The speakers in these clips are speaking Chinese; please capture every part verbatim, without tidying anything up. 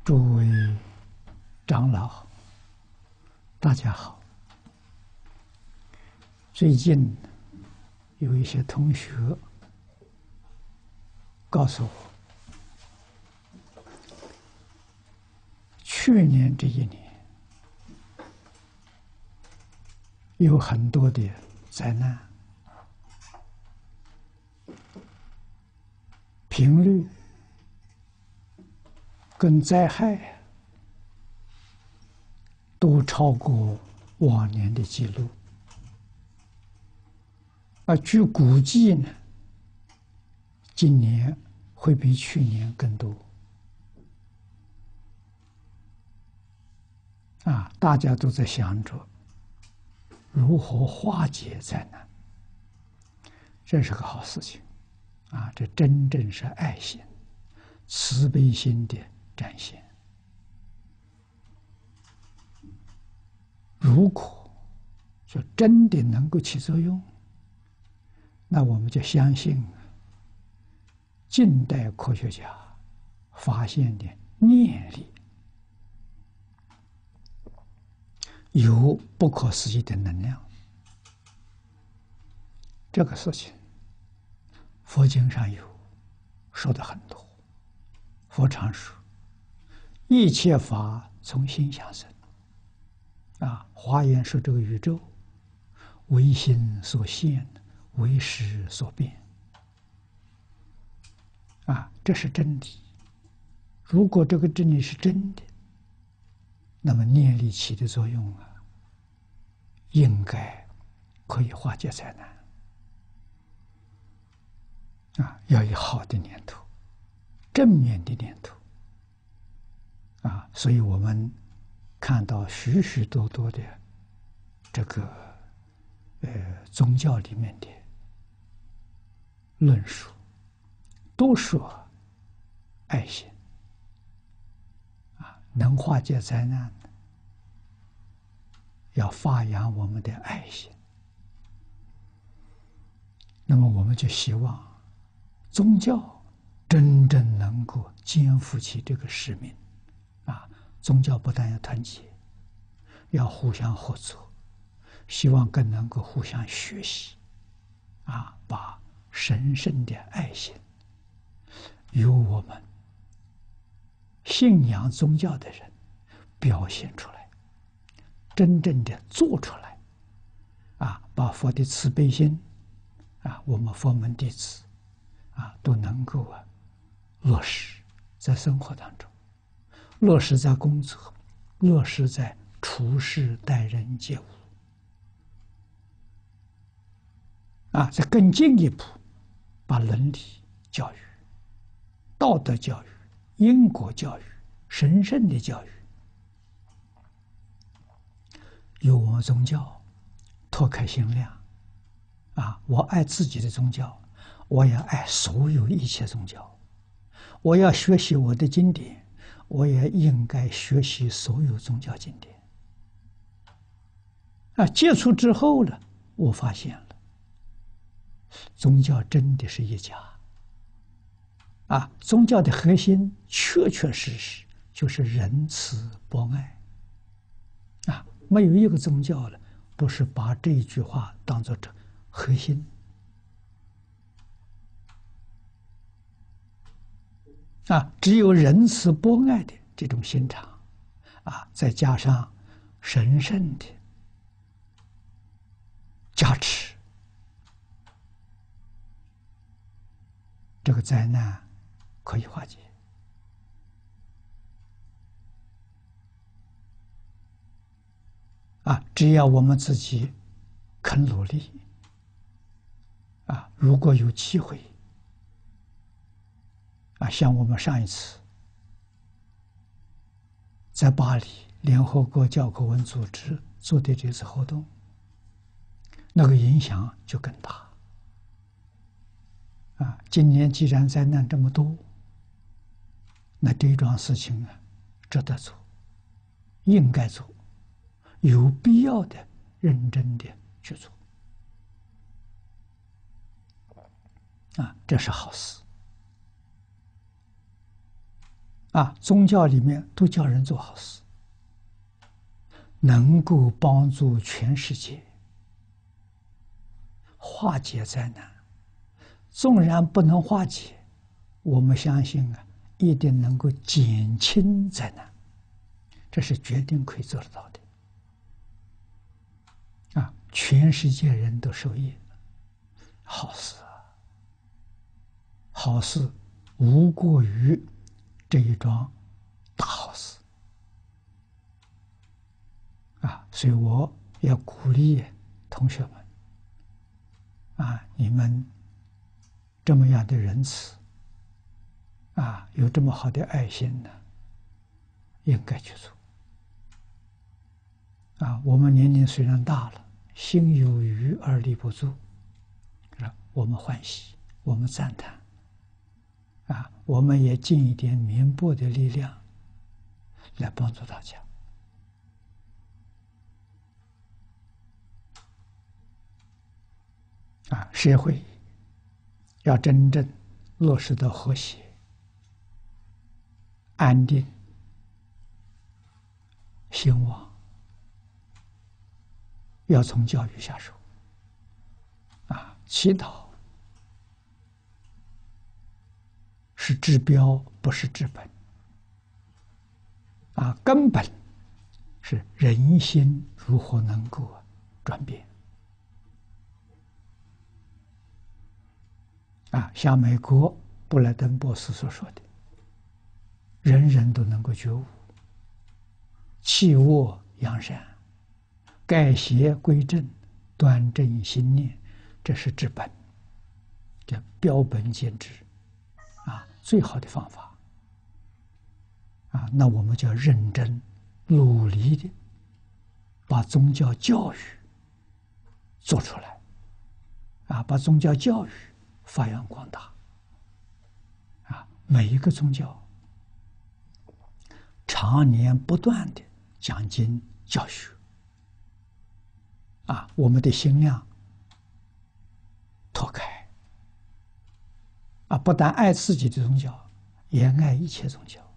诸位长老，大家好。最近有一些同学告诉我，去年这一年有很多的灾难，频率跟灾害都超过往年的记录，而据估计呢，今年会比去年更多。啊，大家都在想着如何化解灾难，这是个好事情啊！这真正是爱心、慈悲心的展现。如果就真的能够起作用，那我们就相信近代科学家发现的念力有不可思议的能量。这个事情佛经上有说的很多。佛常说一切法从心想生，啊，华严说这个宇宙为心所现，为识所变，啊，这是真理。如果这个真理是真的，那么念力起的作用啊，应该可以化解灾难。啊，要有好的念头，正面的念头。啊，所以我们看到许许多多的这个呃宗教里面的论述，都说爱心啊，能化解灾难的，要发扬我们的爱心。那么我们就希望宗教真正能够肩负起这个使命。啊，宗教不但要团结，要互相合作，希望更能够互相学习，啊，把神圣的爱心由我们信仰宗教的人表现出来，真正的做出来，啊，把佛的慈悲心，啊，我们佛门弟子，啊，都能够啊落实在生活当中。落实在工作，落实在处事待人接物，啊，再更进一步，把伦理教育、道德教育、因果教育、神圣的教育，由我们宗教拓开心量，啊，我爱自己的宗教，我也爱所有一切宗教，我要学习我的经典。我也应该学习所有宗教经典。啊，接触之后呢，我发现了，宗教真的是一家。啊，宗教的核心确确实实就是仁慈博爱。啊，没有一个宗教了不是把这一句话当作这核心。啊，只有仁慈博爱的这种心肠，啊，再加上神圣的加持，这个灾难可以化解。啊，只要我们自己肯努力，啊，如果有机会。啊，像我们上一次在巴黎联合国教科文组织做的这次活动，那个影响就更大。啊，今年既然灾难这么多，那这桩事情啊，值得做，应该做，有必要的认真的去做。啊，这是好事。 啊，宗教里面都叫人做好事，能够帮助全世界化解灾难。纵然不能化解，我们相信啊，一定能够减轻灾难，这是决定可以做得到的。啊，全世界人都受益，好事啊，好事无过于这一桩大好事啊！所以我要鼓励同学们啊，你们这么样的仁慈啊，有这么好的爱心呢，应该去做啊！我们年龄虽然大了，心有余而力不足，我们欢喜，我们赞叹啊，我们也尽一点绵薄的力量来帮助大家啊！社会要真正落实到和谐、安定、兴旺，要从教育下手啊！祈祷是治标，不是治本啊！根本是人心如何能够转变啊！像美国布莱登博士所说的，人人都能够觉悟，弃恶扬善，改邪归正，端正心念，这是治本，叫标本兼治啊，最好的方法啊！那我们就要认真努力的把宗教教育做出来啊，把宗教教育发扬光大啊！每一个宗教常年不断的讲经教学啊，我们的心量拓开啊，不但爱自己的宗教，也爱一切宗教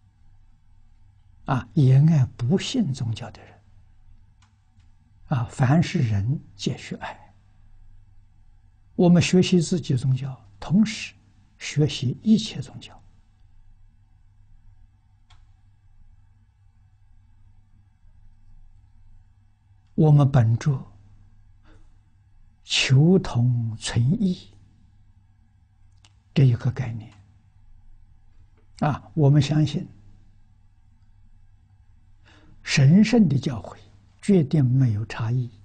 啊，也爱不信宗教的人啊，凡是人皆须爱。我们学习自己宗教，同时学习一切宗教。我们本着求同存异这一个概念啊，我们相信神圣的教诲决定没有差异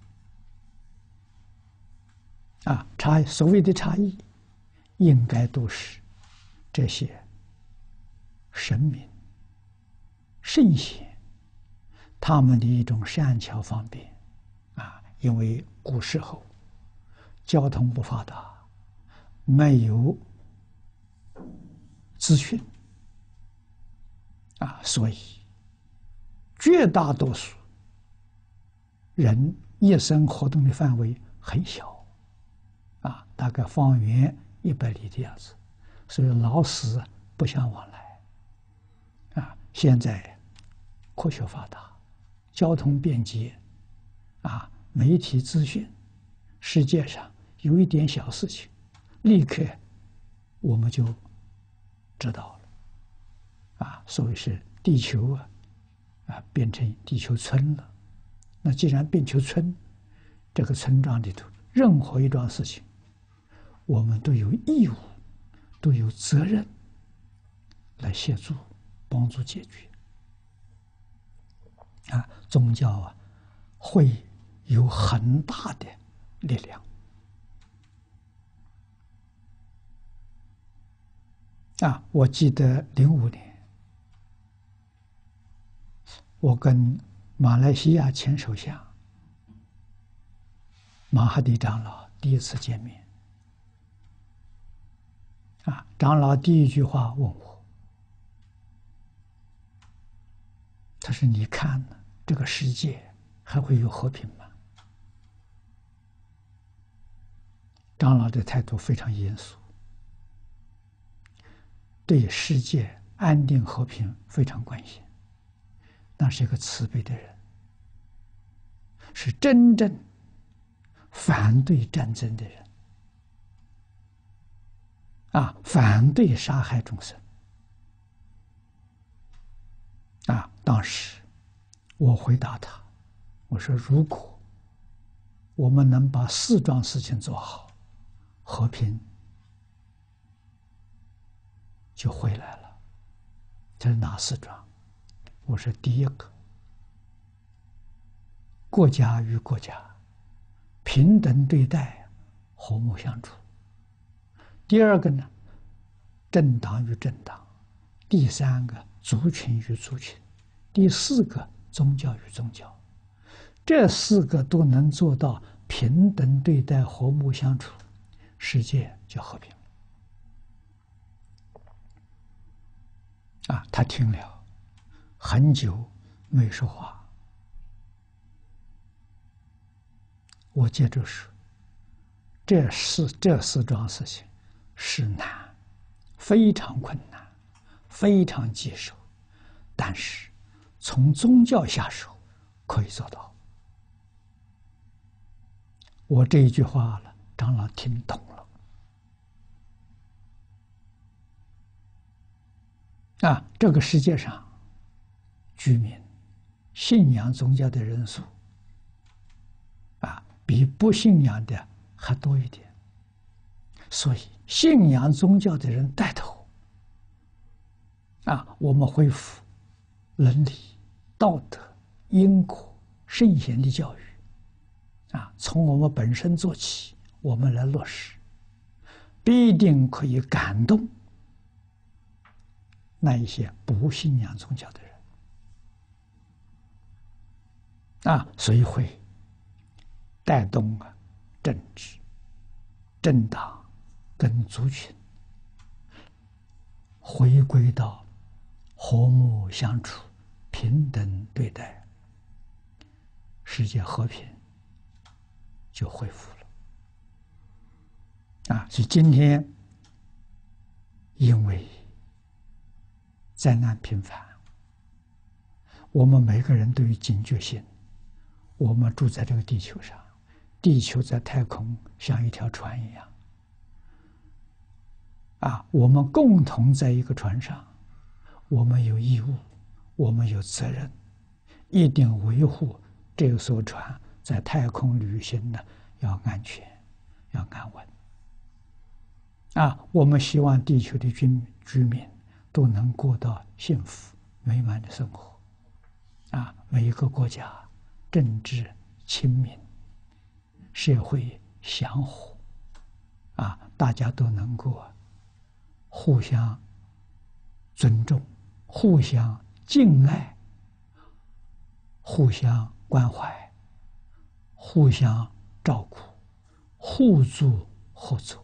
啊，差所谓的差异，应该都是这些神明、圣贤他们的一种善巧方便啊，因为古时候交通不发达，没有资讯啊，所以绝大多数人一生活动的范围很小啊，大概方圆一百里的样子，所以老死不相往来啊。现在科学发达，交通便捷啊，媒体资讯，世界上有一点小事情，立刻我们就知道了啊。所以是地球啊啊变成地球村了。那既然变成村，这个村庄里头任何一桩事情，我们都有义务，都有责任来协助、帮助解决。啊，宗教啊，会有很大的力量。啊，我记得零五年，我跟马来西亚前首相马哈蒂长老第一次见面。啊，长老第一句话问我，他说：“你看呢，这个世界还会有和平吗？”长老的态度非常严肃，对世界安定和平非常关心。那是一个慈悲的人，是真正反对战争的人啊，反对杀害众生啊。当时我回答他，我说：如果我们能把四桩事情做好，和平就回来了。这是哪四桩？我说第一个，国家与国家平等对待，和睦相处；第二个呢，政党与政党；第三个，族群与族群；第四个，宗教与宗教。这四个都能做到平等对待、和睦相处，世界就和平啊！他听了很久没说话，我接着说：这四这四桩事情是难，非常困难，非常棘手，但是从宗教下手可以做到。我这一句话了，长老听懂了啊！这个世界上居民信仰宗教的人数啊，比不信仰的还多一点，所以信仰宗教的人带头啊，我们恢复伦理、道德、因果、圣贤的教育啊，从我们本身做起，我们来落实，必定可以感动那一些不信仰宗教的人啊，所以会带动啊政治、政党跟族群回归到和睦相处、平等对待，世界和平就恢复了啊！所以今天因为灾难频繁，我们每个人都有警觉性。我们住在这个地球上，地球在太空像一条船一样啊，我们共同在一个船上，我们有义务，我们有责任，一定维护这艘船在太空旅行的要安全，要安稳啊！我们希望地球的居居民都能过到幸福美满的生活啊！每一个国家政治亲民，社会祥和啊，大家都能够互相尊重、互相敬爱、互相关怀、互相照顾、互助合作，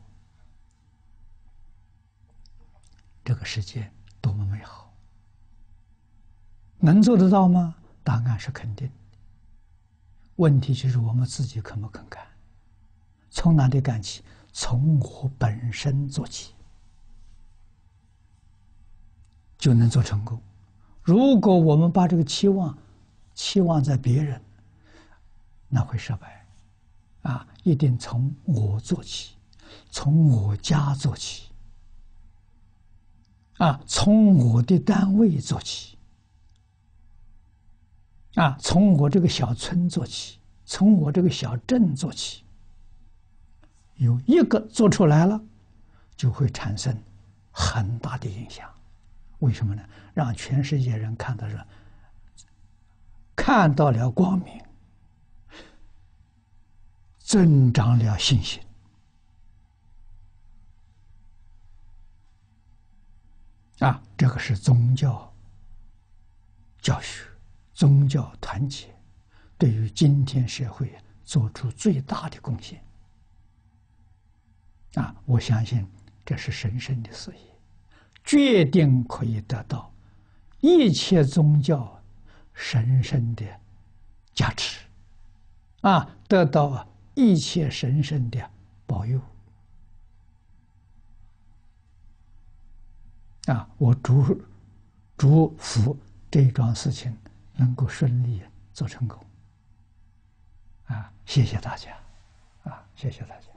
这个世界多么美好！能做得到吗？答案是肯定的。问题就是我们自己肯不肯干？从哪里干起？从我本身做起，就能做成功。如果我们把这个期望期望在别人，那会失败啊！一定从我做起，从我家做起啊，从我的单位做起啊，从我这个小村做起，从我这个小镇做起。有一个做出来了，就会产生很大的影响。为什么呢？让全世界人看到了，看到了光明，增长了信心啊！这个是宗教教学、宗教团结对于今天社会做出最大的贡献啊！我相信这是神圣的事业，决定可以得到一切宗教神圣的加持啊，得到一切神圣的保佑啊！我主祝福这一桩事情能够顺利做成功。啊，谢谢大家，啊，谢谢大家。